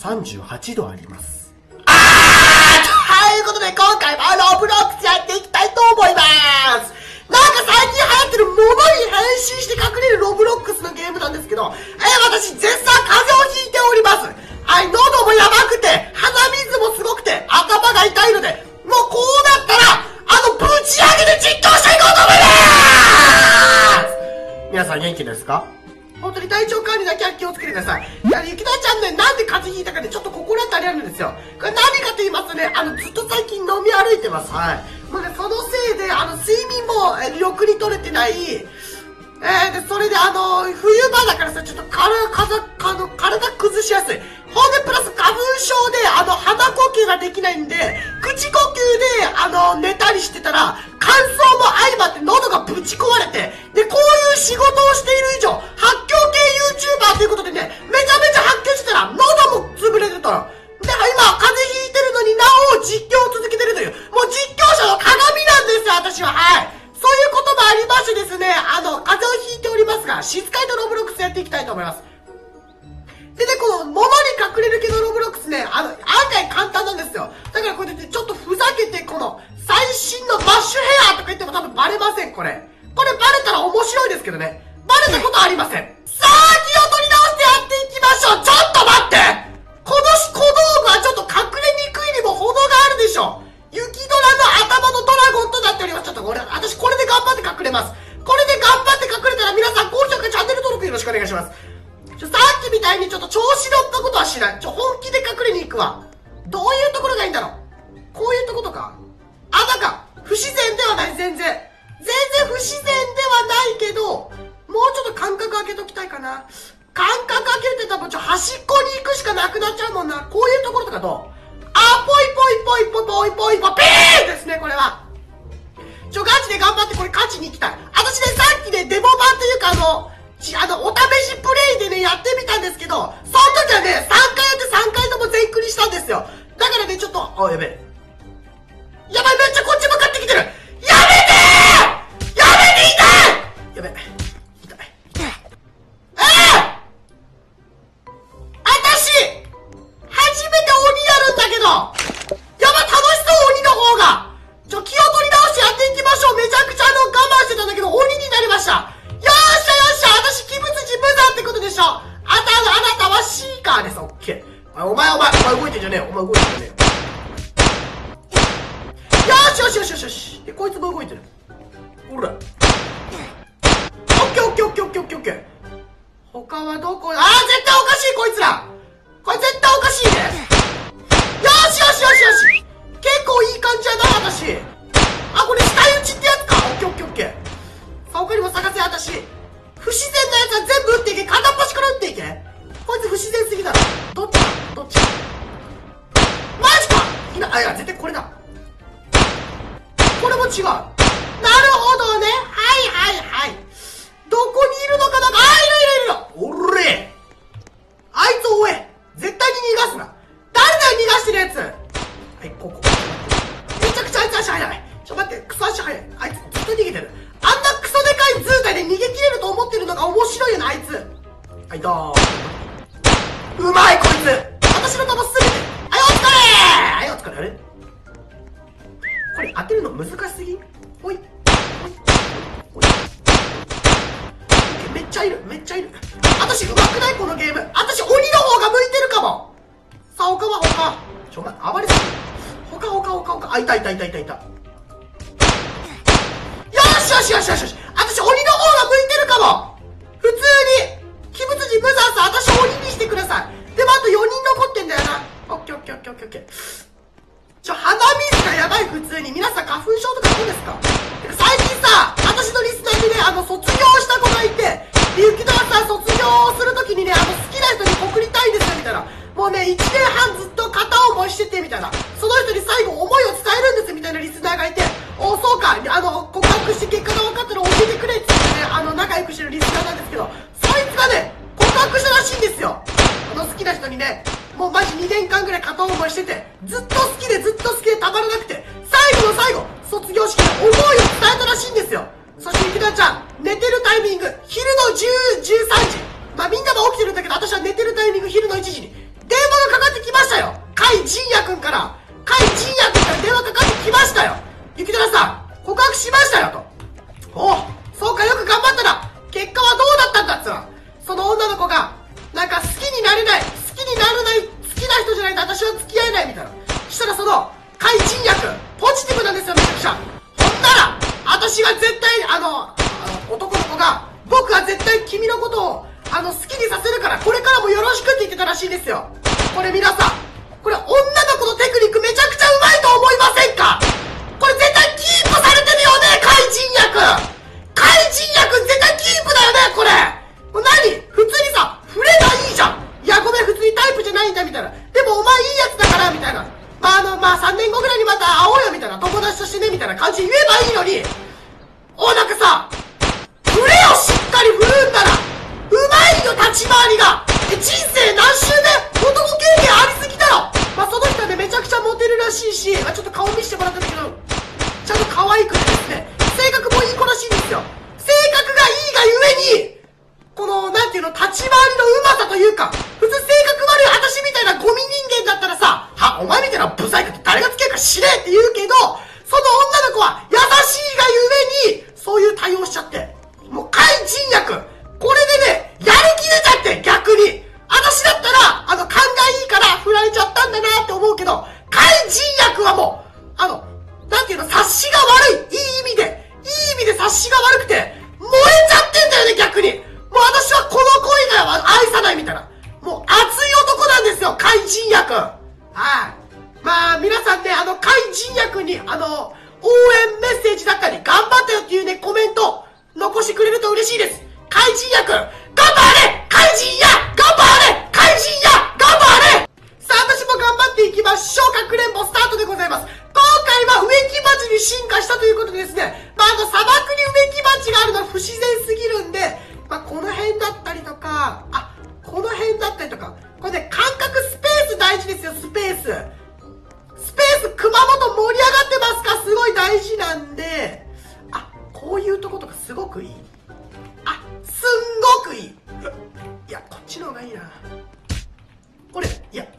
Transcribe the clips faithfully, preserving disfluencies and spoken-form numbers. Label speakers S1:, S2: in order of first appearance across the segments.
S1: さんじゅうはちどあります。あーということで今回はロブロックスやっていきたいと思います。なんか最近流行ってる物に変身して隠れるロブロックスのゲームなんですけど、えー、私絶賛風邪をひいております。はい、喉もやばくて、鼻水もすごくて、頭が痛いので、もうこうなったら、あの、ぶち上げで実況していこうと思います。皆さん元気ですか？本当に体調管理だけは気をつけてください。いや、ゆきなちゃんね、なんで風邪ひいたかでちょっと心当たりあるんですよ。これ何かと言いますとね、あの、ずっと最近飲み歩いてます。はい。もうね、そのせいで、あの、睡眠も、え、ろくに取れてない。えー、で、それであの、冬場だからさ、ちょっと体、体、の体崩しやすい。ほんで、プラス花粉症で、あの、鼻呼吸ができないんで、口呼吸で、あの、寝たりしてたら、乾燥も相まって喉がぶち壊れて、で、こういう仕事をしている以上、発狂系 YouTuber ということでね、めちゃめちゃ発狂してたら、喉も潰れてたの。だから今、風邪ひいてるのになお実況を続けてるという、もう実況者の鏡なんですよ、私は。はい。そういうこともありましてですね、あの、風邪をひいておりますが、しつかいとロブロックスやっていきたいと思います。でね、この、物に隠れる系のロブロックスね、あの、案外簡単なんですよ。だからこれでちょっとふざけて、この、最新のバッシュヘアとか言っても多分バレません、これ。これバレたら面白いですけどね。バレたことありません。さあ、気を取り直してやっていきましょう。ちょっと待ってこの小道具はちょっと隠れにくいにも程があるでしょ。雪ドラの頭のドラゴンとなっております。ちょっと俺、私これで頑張って隠れます。これで頑張って隠れたら皆さん高評価チャンネル登録よろしくお願いします。ちょ、さっきみたいにちょっと調子乗ったことはしない。ちょ、本気で隠れに行くわ。どういうところがいいんだろう。こういうとことか。あ、なんか、不自然ではない、全然。全然不自然ではないけど、もうちょっと間隔空けときたいかな。間隔空けてたら、ちょ、端っこに行くしかなくなっちゃうもんな。こういうところとかどう？あ、ぽいぽいぽいぽいぽいぽいぽい、ピーですね、これは。ちょ、ガチで頑張ってこれ勝ちに行きたい。私ね、さっきね、デモ版というかあの、ち、あの、お試しプレイでね、やってみたんですけど、その時はね、さんかいやってさんかいとも全クリしたんですよ。だからね、ちょっと、あ、やべえ。やばい、めっちゃこっち向かってきてる。やめてーやめて、痛いやべえ。痛い。痛い。えぇ、あたし、初めて鬼やるんだけど、やばい、楽しそう、鬼の方が。ちょ、気を取り直してやっていきましょう。めちゃくちゃあの、我慢してたんだけど、鬼になりました。よーしゃよっしゃ、私、鬼物寺無惨ってことでしょ。あた、あなたはシーカーです。オッケー。お前、お前、お前動いてんじゃねえよ。お前動いてんじゃねえよ。よーしよしよしよしよし。で、こいつも動いてる。ほら。オッケーオッケーオッケーオッケーオッケーオッケー。他はどこ？あー、絶対おかしい、こいつら。これ絶対おかしいね。よしよしよしよし。結構いい感じやな、私。あ、これ下打ちってやつか。オッケーオッケーオッケー。さあ、他にも探せ、私。不自然なやつは全部撃っていけ。片っ端から撃っていけ。こいつ不自然すぎだろ。どっちだどっちマジかいな、あ、いや、絶対これだ。これも違う。なるほどね。はいはいはい。どこにいるのかな。あ、いるいるいる。おれ。あいつ追え。絶対に逃がすな。誰だよ、逃がしてるやつ。はい、ここ。めちゃくちゃあいつ足速い。ちょ、待って、クソ足速い。あいつずっと逃げてる。あんなクソでかい図体で逃げ切れると思ってるのが面白いよな、あいつ。はい、どううまい、こいつ。私の球すべて。はい、お疲れー。はい、お疲れ。あれこれ当てるの難しすぎ？ほい。ほい。めっちゃいる、めっちゃいる。私上手くないこのゲーム。私鬼の方が向いてるかも。さあ、他は他。ちょ、待って、暴れすぎ。他他他他。あ、いたいたいたいたいた。よしよしよしよしよし。私鬼の方が向いてるかも。普通に鬼物寺無惨さん、私鬼にしてください。でもあとよにん残ってんだよな。オッケーオッケーオッケーオッケーオッケー。ちょ、鼻水がやばい、普通に。皆さん花粉症とかどうですか？最近さ、私のリスナーにね、あの、卒業した子がいて、で、ゆきどらさん卒業するときにね、あの、好きな人に告りたいんですよ、みたいな。もうね、いちねんはんずっと片思いしてて、みたいな。その人に最後思いを伝えるんです、みたいなリスナーがいて、お、そうか、あの、告白して結果が分かったら教えてくれって言ってね、あの、仲良くしてるリスナーなんですけど、そいつがね、告白したらしいんですよ。あの、好きな人にね、もうマジにねんかんぐらい片思いしてて、ずっと好きでずっと好きでたまらなくて、最後の最後、卒業式で思いを伝えたらしいんですよ。そしてゆきなちゃん、寝てるタイミング、昼のじゅう、じゅうさんじ。まあみんなも起きてるんだけど、私は寝てるタイミング、昼のいちじに。 電話がかかってきましたよ。甲斐仁也くんから、甲斐仁也くんから電話かかってきましたよ。雪寺さん、告白しましたよと。おう、そうか、よく頑張ったな。結果はどうだったんだっつうの。その女の子が、なんか好きになれない、好きにならない、好きな人じゃないと私は付き合えないみたいな。したらその、甲斐仁也くん、ポジティブなんですよ、めちゃくちゃ。ほんなら、私が絶対、あの、あの男の子が、僕は絶対君のことを、あの、好きにさせるから、これからもよろしくって言ってたらしいですよ。これ皆さん、これ女の子のテクニックめちゃくちゃうまいと思いませんか？これ絶対キープされてるよね、甲斐仁也くん。甲斐仁也くん絶対キープだよね、これ。もう何？普通にさ、触ればいいじゃん。いや、ごめん、普通にタイプじゃないんだ、みたいな。でもお前いいやつだから、みたいな。まあ、あの、まあ、さんねんごぐらいにまた会おうよ、みたいな。友達としてね、みたいな感じで言えばいいのに。お、なんかさ、触れよ、しっかり振るんだら。うまいよ、立ち回りが。え、人生何周目？男経験ありすぎだろ。まあ、その人はね、めちゃくちゃモテるらしいし、まあ、ちょっと顔見せてもらったんだけど、ちゃんと可愛くてですね、性格もいい子らしいんですよ。性格がいいがゆえに、この、なんていうの、立ち回りのうまさというか、普通性格悪い私みたいなゴミ人間だったらさ、は、お前みたいなブサイクって誰がつけるか知れって言うけど、その女の子は優しいがゆえに、そういう対応しちゃって、もう甲斐仁也くん、これでね、やる気出ちゃって、逆に。私だったら、あの、勘がいいから振られちゃったんだなって思うけど、甲斐仁也くんはもう、あの、なんていうの、察しが悪い。いい意味で、いい意味で察しが悪くて、燃えちゃってんだよね、逆に。もう私はこの恋が愛さないみたいな。もう熱い男なんですよ、甲斐仁也くん。はい。まあ、皆さんね、あの、甲斐仁也くんに、あの、応援メッセージだったり、頑張ったよっていうね、コメント、残してくれると嬉しいです。甲斐仁也くん、頑張れ！甲斐仁也！頑張れ！甲斐仁也！頑張れ！さあ、私も頑張っていきましょう。かくれんぼスタートでございます。今回は植木鉢に進化したということでですね、まあ、あの、砂漠に植木鉢があるのは不自然すぎるんで、まあ、この辺だったりとか、あ、この辺だったりとか、これね、感覚スペース大事ですよ、スペース。スペース、熊本盛り上がってますか？すごい大事なんで、あ、こういうとことかすごくいい。あ、すんごくいい。いや、こっちの方がいいな。これ、いや、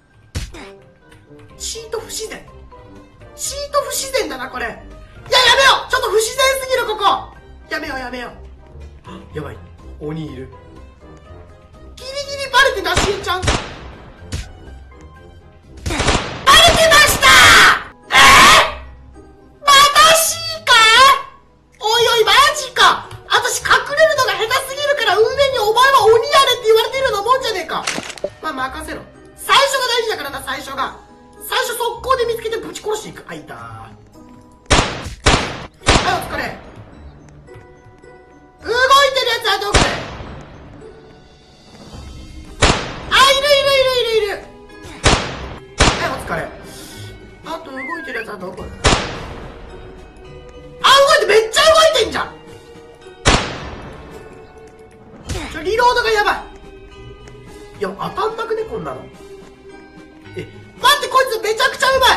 S1: チート不自然。チート不自然だな、これ。いや、やめよう！ちょっと不自然すぎる、ここ！やめよう、やめよう。やばい。鬼いる。ギリギリバレてなしえちゃん。バレてましたー！えー、またしか？おいおい、マジか。私隠れるのが下手すぎるから運営にお前は鬼やれって言われてるようなもんじゃねえか。まあ任せろ。最初が大事だからな、最初が。最初速攻で見つけてぶち殺していく。あ、いたー。はい、お疲れ。動いてるやつはどこで？あ、いるいるいるいるいる。はい、お疲れ。あと動いてるやつはどこだ？あ、動いて、めっちゃ動いてんじゃん。ちょ、リロードがやばい。いや、当たんなくね、こんなの。え、待って、こいつめちゃくちゃうまい。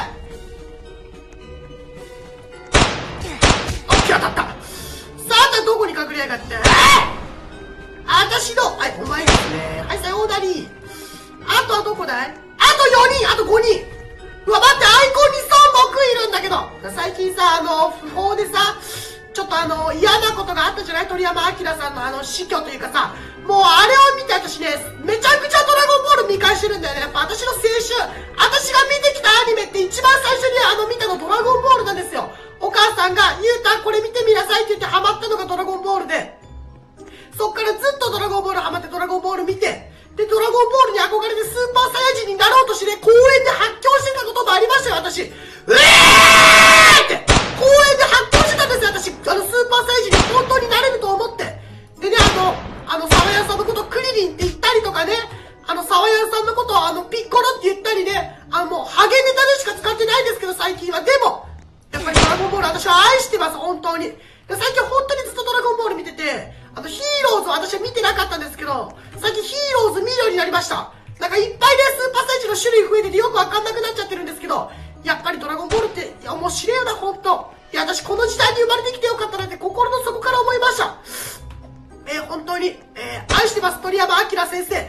S1: オッケー、当たった。さあ、あとどこに隠れやがって。えー、私の、はい、お前ですね。はい、さようなり。あとはどこだい？あとよにん、あとごにん。うわ、待って、アイコンに孫悟空いるんだけど。最近さ、あの、不法でさ、ちょっとあの、嫌なことがあったじゃない？鳥山明さんのあの、死去というかさ、もうあれを見て私ね、めちゃくちゃドラゴンボール見返してるんだよね。やっぱ私の青春、私が見てきたアニメって一番最初にあの見たのドラゴンボールなんですよ。お母さんが、ゆうたこれ見てみなさいって言ってハマったのがドラゴンボールで、そっからずっとドラゴンボールハマってドラゴンボール見て、で、ドラゴンボールに憧れてスーパーサイヤ人になろうとして、公園で発狂してたこともありましたよ、私。うえーって、公園で発狂してたんですよ、私。あの、スーパーサイヤ人に本当になれると思って。でね、あの、あの、沢谷さんのことクリリンって言ったりとかね、あの、沢谷さんのことをあの、ピッコロって言ったりね、あの、もう、ハゲネタでしか使ってないですけど、最近は。でも、やっぱりドラゴンボール私は愛してます、本当に。最近本当にずっとドラゴンボール見てて、あの、ヒーローズは私は見てなかったんですけど、最近ヒーローズ見るようになりました。なんかいっぱいでスーパーサイヤ人の種類増えててよくわかんなくなっちゃってるんですけど、やっぱりドラゴンボールって、いや、面白いよな、本当。いや、私この時代に生まれてきてよかったなって心の底から思いました。えー、本当に、えー、愛してます、鳥山明先生。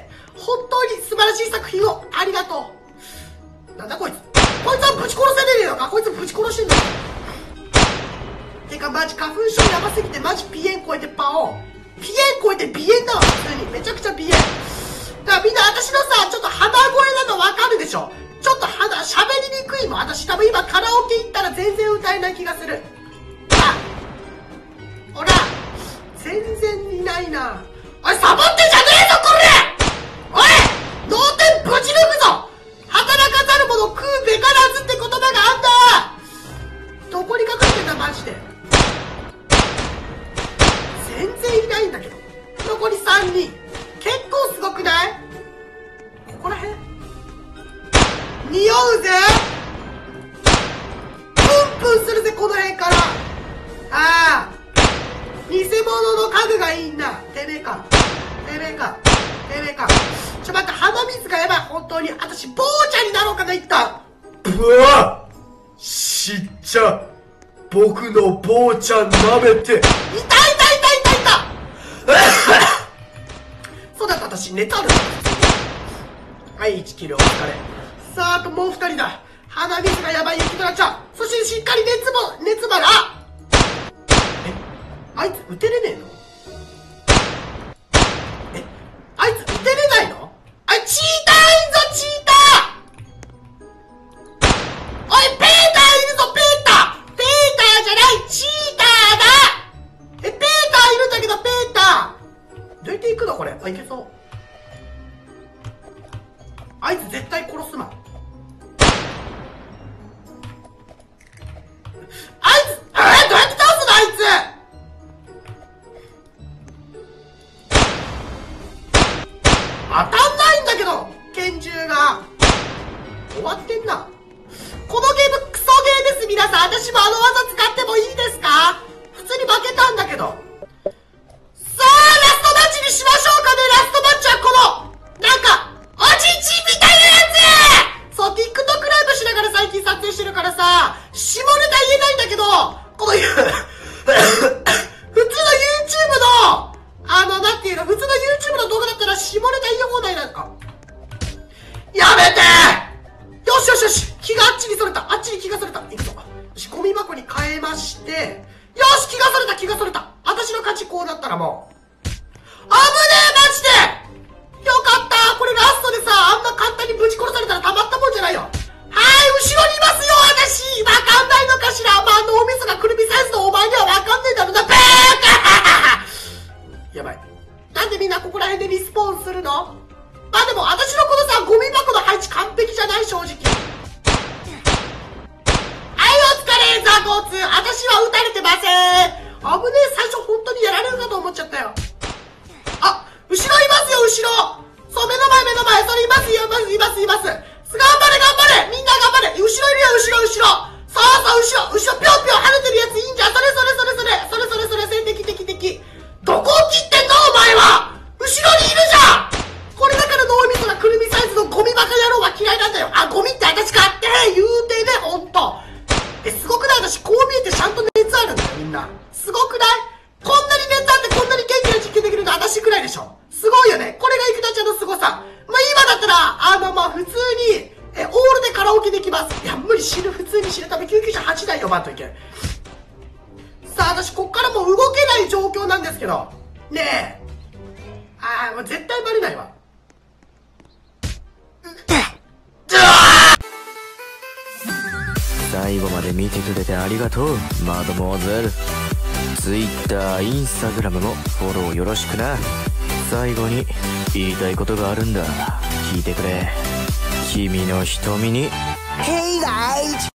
S1: 本当に素晴らしい作品をありがとう。なんだこいつ。こいつはぶち殺せねえのか。こいつぶち殺してんのか。てかマジ花粉症やばすぎてマジ鼻炎超えてパオ。鼻炎超えて鼻炎だわ、普通に。めちゃくちゃ鼻炎。だからみんな私のさ、ちょっと鼻声なのわかるでしょ。ちょっと鼻、喋りにくいもん。私多分今カラオケ行ったら全然歌えない気がする。あ、ほら、全然いないな。おい、サボってんじゃねえぞ、これ！おい！脳天ぶち抜くぞ！働かざる者食うべからずって言葉があんだ！どこに隠れてんだ、マジで。全然いないんだけど。残りさんにん。結構すごくない？ここら辺？匂うぜ！プンプンするぜ、この辺から。ああ。偽物の家具がいいんだ。てめえか。てめえか。てめえか。ちょ、待って、鼻水がやばい、本当に。私、坊ちゃんになろうかな、一旦。
S2: うわ！しっちゃ、僕の坊ちゃん舐めて。
S1: 痛い痛い痛い痛い痛いそうだった、私、熱あるんだ。はい、いちキルお疲れ。さあ、あともうふたりだ。鼻水がやばい、雪虎ちゃん。そしてしっかり熱も、熱まる。あ！え、あいつ撃てれねえの？え、あいつ撃てれないの？あ、チーターいんぞ、チーター！おい、ペーターいるぞ、ペーター！ペーターじゃない、チーターだ！え、ペーターいるんだけど、ペーター！どうやって行くのこれ？あ、いけそう。あいつ絶対殺すな。あいつ、えー、どうやって倒すのあいつ！当たんないんだけど拳銃が終わってんな。このゲームクソゲーです。皆さん、私もあの技使ってもいいですか？普通に負けたんだけど。さあ、ラストマッチにしましょうかね。ラストマッチはこのなんかおちんちんみたいなやつ。そう、 TikTok ライブしながら最近撮影してるからさ、下ネタ言えないんだけど、この普通の YouTube のあの、なんていうの、普通の YouTube の動画だったら下ネタ言い放題なんか。やめて！よしよしよし！気があっちにそれた！あっちに気がそれた！いくぞ。よし、ゴミ箱に変えまして、よし、気がそれた、気がそれた！私の勝ち、こうなったらもう。あぶねえ、マジで！よかった！これラストでさ、あんな簡単にぶち殺されたらたまったもんじゃないよ。はい、後ろにいますよ、私！わかんないのかしら？まあ、脳みそがくるみサイズのお前にはわかんねえだろうな。ペーカーやばい。なんでみんなここら辺でリスポーンするの？まあでも私のこのさ、ゴミ箱の配置完璧じゃない？正直。はい、お疲れ、ザコーツ。私は撃たれてません。危ねえ、最初本当にやられるかと思っちゃったよ。あ、後ろいますよ、後ろ。そう、目の前、目の前。それいますよ、います、います、います。頑張れ、頑張れ。みんな頑張れ。後ろいるよ、後ろ、後ろ。そうそう、後ろ、後ろ、ぴょんぴょん跳ねてるやついいんじゃん。それそれそれそれ。それそれそれ、戦敵敵敵。どこを切ってんの、お前は。後ろにいるじゃん。これだから脳みそがくるみサイズのゴミバカ野郎は嫌いなんだよ。あ、ゴミって私かって言うてね、ほんと。え、すごくない？私こう見えてちゃんと熱あるんだよ、みんな。すごくない？こんなに熱あってこんなに元気な実験できるの私くらいでしょ。すごいよね。これがいくなちゃんのすごさ。まあ今だったら、あのまあ普通に、え、オールでカラオケできます。いや、無理、死ぬ、普通に死ぬため救急車はちだい呼ばんといけん。さあ、私こっからもう動けない状況なんですけど。ねえ。ああ、もう絶対バレないわ。
S3: 最後まで見てくれてありがとう、マドモアゼル。Twitter、Instagram もフォローよろしくな。最後に言いたいことがあるんだ。聞いてくれ。君の瞳に Hey guys!